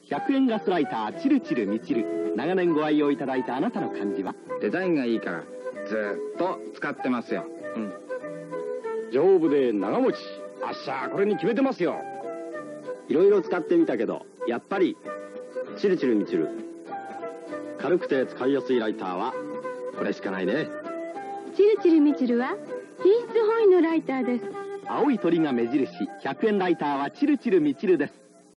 100円ガスライターチルチルミチル。長年ご愛用いただいたあなたの感じは？ デザインがいいからずっと使ってますよ。 丈夫で長持ち。あっしゃこれに決めてますよ。いろいろ使ってみたけどやっぱりチルチルミチル。軽くて使いやすいライターはこれしかないね。 チルチルミチルは品質本位のライターです。 青い鳥が目印100円ライターはチルチルミチルです。